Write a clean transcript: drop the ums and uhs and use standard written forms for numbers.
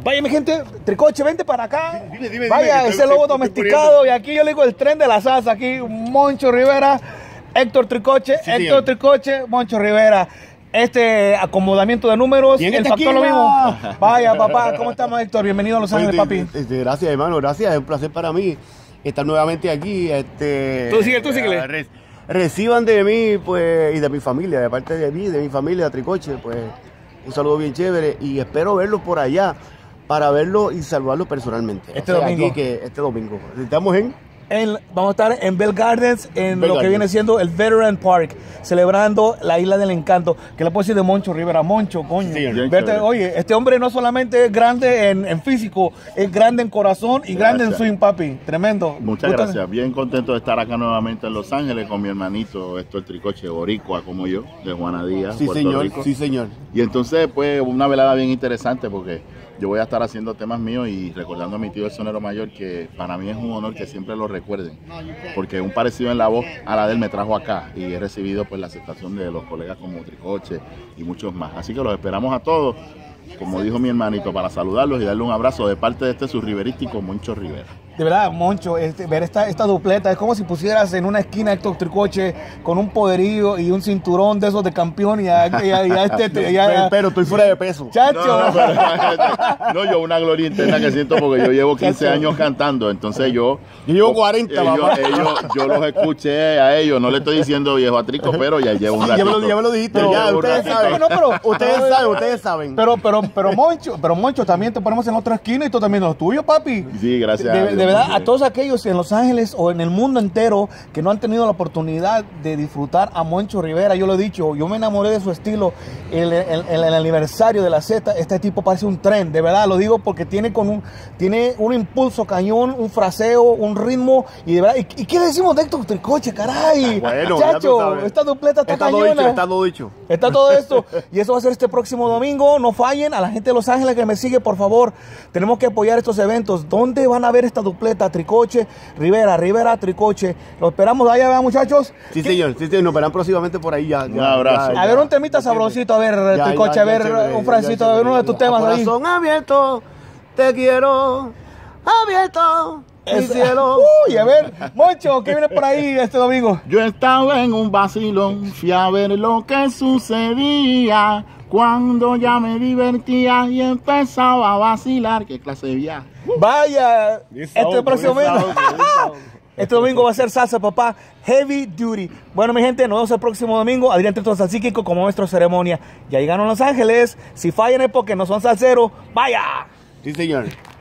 Vaya, mi gente, Tricoche, vente para acá. Dime, vaya, ese lobo domesticado. Y aquí yo le digo el tren de la salsa. Aquí, Moncho Rivera, Héctor Tricoche, Sí, Héctor Tricoche, Moncho Rivera. Este acomodamiento de números, ¿Quién el está factor aquí, lo mismo. va? Vaya, papá, ¿cómo estamos, Héctor? Bienvenido a Los Ángeles, papi. Gracias, hermano, gracias. Es un placer para mí estar nuevamente aquí. Tú síguele. Reciban de mí, pues, y de mi familia, de parte de mí, de mi familia, Tricoche, pues, un saludo bien chévere y espero verlos por allá para verlos y saludarlos personalmente. Domingo. Este domingo. Estamos Vamos a estar en Bell Gardens, en Bell lo que Gardens. viene siendo el Veteran Park, celebrando la Isla del Encanto. ¿Qué le puedo decir de Moncho Rivera? Moncho, coño. Sí, Oye, este hombre no solamente es grande en físico, es grande en corazón y grande en swing, papi. Tremendo. Muchas gracias. Bien contento de estar acá nuevamente en Los Ángeles con mi hermanito Héctor Tricoche, boricua como yo, de Juana Díaz, Sí, Puerto señor. Rico. Sí, señor. Y entonces, pues, una velada bien interesante porque yo voy a estar haciendo temas míos y recordando a mi tío el sonero mayor, que para mí es un honor que siempre lo recuerden, porque un parecido en la voz a la de él me trajo acá y he recibido pues la aceptación de los colegas como Tricoche y muchos más. Así que los esperamos a todos, como dijo mi hermanito, para saludarlos y darle un abrazo de parte de su riverístico Moncho Rivera. De verdad, Moncho, ver esta dupleta es como si pusieras en una esquina a Héctor Tricoche con un poderío y un cinturón de esos de campeón Pero estoy fuera de peso. Chacho. No, yo una gloria interna que siento porque yo llevo 15 años cantando, entonces yo llevo 40, papá. yo los escuché a ellos, no le estoy diciendo viejo a Trico, pero ya llevo un ratito. Ya me lo dijiste, Pero ya, llevo un ustedes ratito. saben. No, pero Ustedes saben. Pero Moncho, también te ponemos en otra esquina y tú también lo tuyo, papi. Sí, gracias. De verdad, a todos aquellos en Los Ángeles o en el mundo entero que no han tenido la oportunidad de disfrutar a Moncho Rivera, yo lo he dicho, yo me enamoré de su estilo. El aniversario de la Z, este tipo parece un tren, de verdad, lo digo porque tiene un impulso cañón, un fraseo, un ritmo, y de verdad, ¿y qué le decimos de Héctor Tricoche, caray? Bueno, ya tú chacho, sabes. esta dupleta está cañona. Está todo dicho. Está todo esto, y eso va a ser este próximo domingo. No fallen, a la gente de Los Ángeles que me sigue, por favor, tenemos que apoyar estos eventos. ¿Dónde van a ver esta dupleta? Tricoche, Rivera, Tricoche. Lo esperamos allá, ¿verdad, muchachos? Sí, señor, nos verán próximamente por ahí ya. Un abrazo. A ver, un temita sabrosito, a ver, Tricoche, a ver, chévere, un francito, a ver, uno de tus temas ahí. Corazón abierto, te quiero, abierto, mi cielo. Uy, a ver, Moncho, ¿qué viene por ahí este domingo? Yo estaba en un vacilón, fui a ver lo que sucedía, cuando ya me divertía y empezaba a vacilar. ¿Qué clase de viaje? Vaya, este domingo va a ser salsa, papá, heavy duty. Bueno, mi gente, nos vemos el próximo domingo. Adrián Teto Salsíquico como nuestra ceremonia. Ya llegaron a Los Ángeles. Si fallan es porque no son salseros. ¡Vaya! Sí, señor.